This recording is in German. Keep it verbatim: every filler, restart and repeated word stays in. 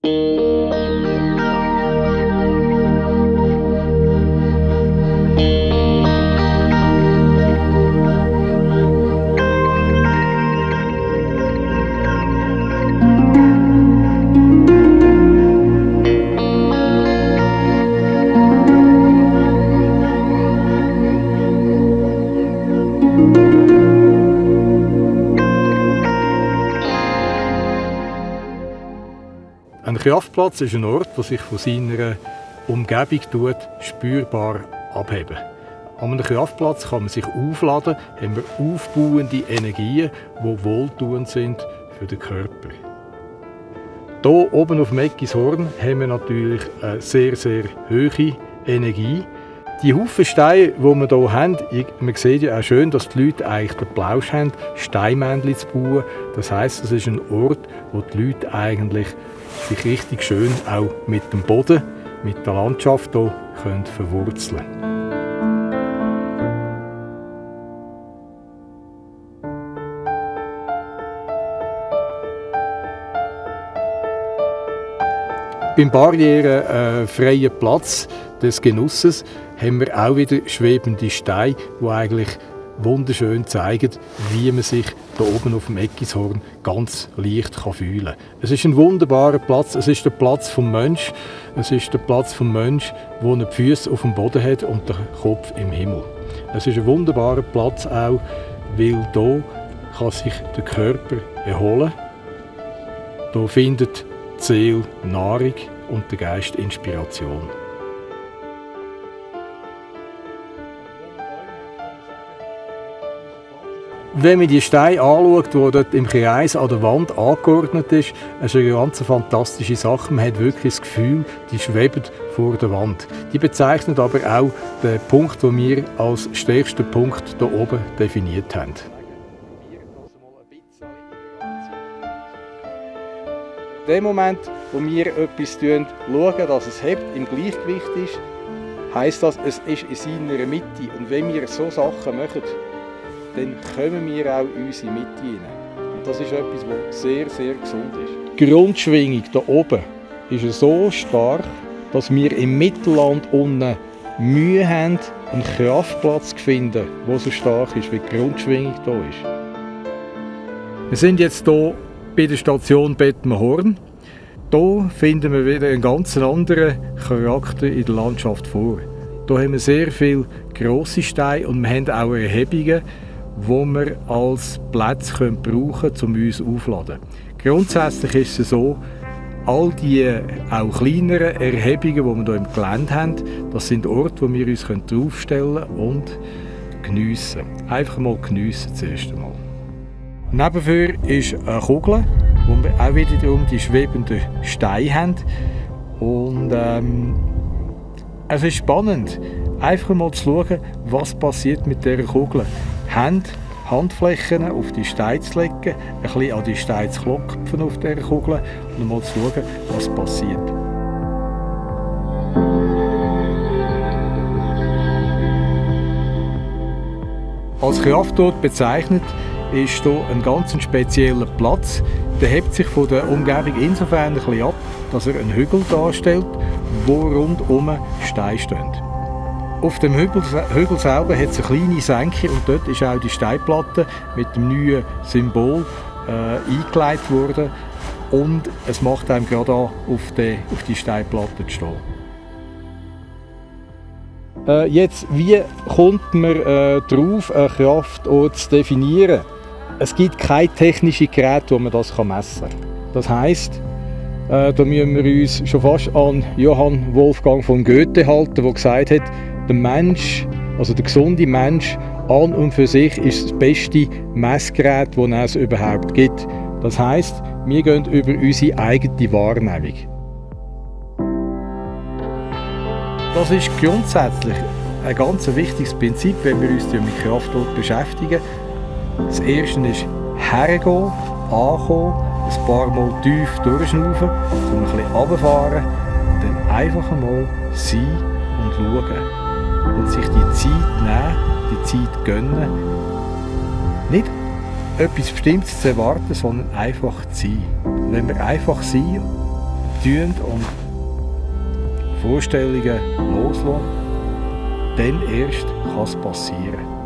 Ein Kraftplatz ist ein Ort, der sich von seiner Umgebung tut, spürbar abheben. An einem Kraftplatz kann man sich aufladen, haben wir aufbauende Energien, die wohltuend sind für den Körper. Hier oben auf dem Eckishorn haben wir natürlich eine sehr, sehr hohe Energie. Die Haufen Steine, die wir hier haben, man sieht ja auch schön, dass die Leute eigentlich den Plausch haben, Steinmännchen zu bauen. Das heisst, es ist ein Ort, wo die Leute eigentlich sich richtig schön auch mit dem Boden, mit der Landschaft hier können verwurzeln. Beim barrierefreien Platz des Genusses haben wir auch wieder schwebende Steine, die eigentlich wunderschön zeigen, wie man sich hier oben auf dem Eckishorn ganz leicht fühlen kann. Es ist ein wunderbarer Platz, es ist der Platz vom Mensch, es ist der Platz vom Mensch, wo die Füße auf dem Boden hat und den Kopf im Himmel. Es ist ein wunderbarer Platz auch, weil hier kann sich der Körper erholen. Hier findet die Seele Nahrung und der Geist Inspiration. Wenn man die Steine anschaut, die dort im Kreis an der Wand angeordnet ist, ist eine ganz fantastische Sache. Man hat wirklich das Gefühl, die schweben vor der Wand. Die bezeichnet aber auch den Punkt, den wir als stärksten Punkt hier oben definiert haben. In dem Moment, wo wir etwas tun, schauen, dass es hebt, im Gleichgewicht ist, heisst das, es ist in seiner Mitte. Und wenn wir so Sachen machen, dann kommen wir auch in unsere Mitte hinein. Und das ist etwas, was sehr, sehr gesund ist. Die Grundschwingung hier oben ist so stark, dass wir im Mittelland unten Mühe haben, einen Kraftplatz zu finden, der so stark ist, wie die Grundschwingung hier ist. Wir sind jetzt hier bei der Station Bettmerhorn. Hier finden wir wieder einen ganz anderen Charakter in der Landschaft vor. Hier haben wir sehr viele grosse Steine und wir haben auch Erhebungen, die wir als Plätze brauchen können, um uns aufzuladen. Grundsätzlich ist es so, all die auch kleineren Erhebungen, die wir hier im Gelände haben, das sind Orte, wo wir uns draufstellen und geniessen. Einfach mal geniessen zuerst einmal. Nebenfür ist eine Kugel, wo wir auch wiederum die schwebenden Steine haben. Und ähm, es ist spannend, einfach mal zu schauen, was passiert mit dieser Kugel. Hand, Handflächen auf die Steine zu legen, ein bisschen an die Steine zu klopfen auf dieser Kugel und mal zu schauen, was passiert. Als Kraftort bezeichnet ist hier ein ganz spezieller Platz. Der hebt sich von der Umgebung insofern ein bisschen ab, dass er einen Hügel darstellt, wo rundum Steine stehen. Auf dem Hügel, Hügel selber hat es eine kleine Senke und dort ist auch die Steinplatte mit dem neuen Symbol äh, eingeleitet worden. Und es macht einem gerade an, auf die, auf die Steinplatte zu stehen. Äh, jetzt, wie kommt man äh, darauf, einen Kraftort zu definieren? Es gibt keine technischen Geräte, wo man das messen kann. Das heisst, äh, da müssen wir uns schon fast an Johann Wolfgang von Goethe halten, der gesagt hat, der Mensch, also der gesunde Mensch, an und für sich ist das beste Messgerät, das es überhaupt gibt. Das heisst, wir gehen über unsere eigene Wahrnehmung. Das ist grundsätzlich ein ganz wichtiges Prinzip, wenn wir uns mit Kraftort beschäftigen. Das erste ist hergehen, ankommen, ein paar Mal tief durchschnaufen, um ein bisschen runterfahren und dann einfach einmal sein und schauen. Und sich die Zeit nehmen, die Zeit gönnen. Nicht etwas Bestimmtes zu erwarten, sondern einfach zu sein. Und wenn wir einfach sind, tun und Vorstellungen loslassen, dann erst kann es passieren.